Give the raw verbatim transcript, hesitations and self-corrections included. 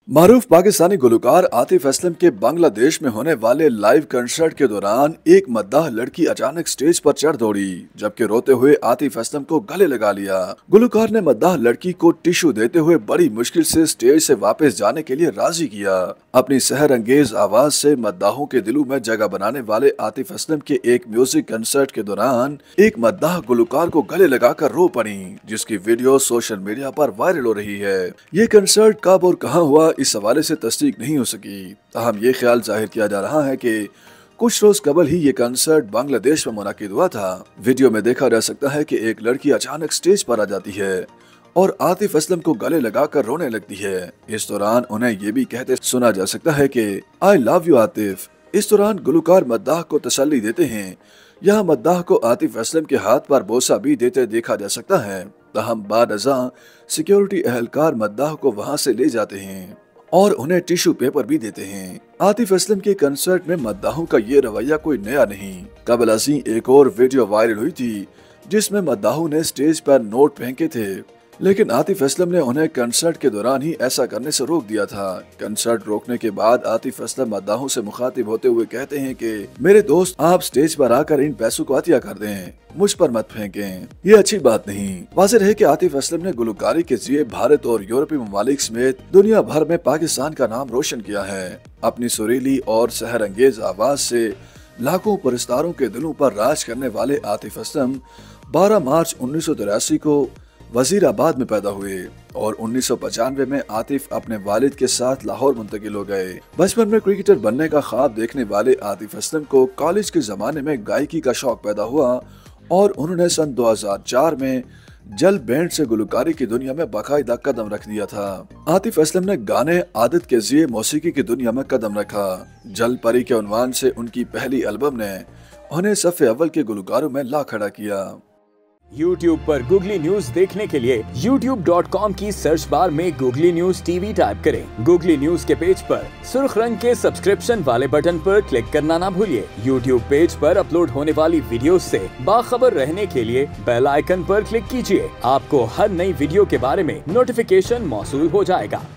मारूफ पाकिस्तानी गुलकार आतिफ असलम के बांग्लादेश में होने वाले लाइव कंसर्ट के दौरान एक मद्दाह लड़की अचानक स्टेज पर चढ़ दौड़ी, जबकि रोते हुए आतिफ असलम को गले लगा लिया। गुलकार ने मद्दाह लड़की को टिश्यू देते हुए बड़ी मुश्किल से स्टेज से वापस जाने के लिए राजी किया। अपनी सहर अंगेज आवाज से मद्दाहों के दिलों में जगह बनाने वाले आतिफ असलम के एक म्यूजिक कंसर्ट के दौरान एक मद्दाह गुलकार को गले लगाकर रो पड़ी, जिसकी वीडियो सोशल मीडिया पर वायरल हो रही है। ये कंसर्ट कब और कहां हुआ, इस हवाले से तस्दीक नहीं हो सकी। ताहम ये ख्याल जाहिर किया जा रहा है कि कुछ रोज कबल ही ये कंसर्ट बांग्लादेश में मुनाकिद हुआ था। वीडियो में देखा जा सकता है कि एक लड़की अचानक स्टेज पर आ जाती है और आतिफ असलम को गले लगाकर रोने लगती है। इस दौरान उन्हें ये भी कहते सुना जा सकता है कि आई लव यू आतिफ। इस दौरान गुलकार मद्दाह को तसल्ली देते हैं। यहाँ मद्दाह को आतिफ असलम के हाथ पर बोसा भी देते देखा जा सकता है। ताहम बाद अज़ा सिक्योरिटी एहलकार मद्दाह को वहाँ से ले जाते हैं और उन्हें टिश्यू पेपर भी देते हैं। आतिफ असलम के कंसर्ट में मद्दाहों का ये रवैया कोई नया नहीं। कबल अजी एक और वीडियो वायरल हुई थी जिसमें मद्दाहों ने स्टेज पर नोट फेंके थे, लेकिन आतिफ असलम ने उन्हें कंसर्ट के दौरान ही ऐसा करने से रोक दिया था। कंसर्ट रोकने के बाद आतिफ असलम मद्दाहों से मुखातिब होते हुए कहते हैं कि मेरे दोस्त, आप स्टेज पर आकर इन पैसों को अतिया कर दें, मुझ पर मत फेंकें, ये अच्छी बात नहीं। वाज़ेह है कि आतिफ असलम ने गुलकारी के जरिए भारत और यूरोपीय ममालिक समेत दुनिया भर में पाकिस्तान का नाम रोशन किया है। अपनी सुरीली और सहर अंगेज आवाज से लाखों पुरस्कारों के दिलों पर राज करने वाले आतिफ असलम बारह मार्च उन्नीस सौ तिरासी को वजीराबाद में पैदा हुए और उन्नीस सौ पचानवे में आतिफ अपने वालिद के साथ लाहौर मुंतकिल हो गए। बचपन में क्रिकेटर बनने का ख्वाब देखने वाले आतिफ असलम को कॉलेज के जमाने में गायकी का शौक पैदा हुआ और उन्होंने सन दो हज़ार चार में जल बैंड से गुलकारी की दुनिया में बाकायदा कदम रख दिया था। आतिफ असलम ने गाने आदत के जरिए मौसीकी की दुनिया में कदम रखा। जल परी के उन्वान से उनकी पहली एल्बम ने उन्हें सफ़े अव्वल के गुलकारों में ला खड़ा किया। YouTube पर गूगली न्यूज देखने के लिए यूट्यूब डॉट कॉम की सर्च बार में गूगली न्यूज टीवी टाइप करें। गूगली न्यूज के पेज पर सुर्ख रंग के सब्सक्रिप्शन वाले बटन पर क्लिक करना ना भूलिए। YouTube पेज पर अपलोड होने वाली वीडियोस से बाखबर रहने के लिए बेल आइकन पर क्लिक कीजिए। आपको हर नई वीडियो के बारे में नोटिफिकेशन मौसूल हो जाएगा।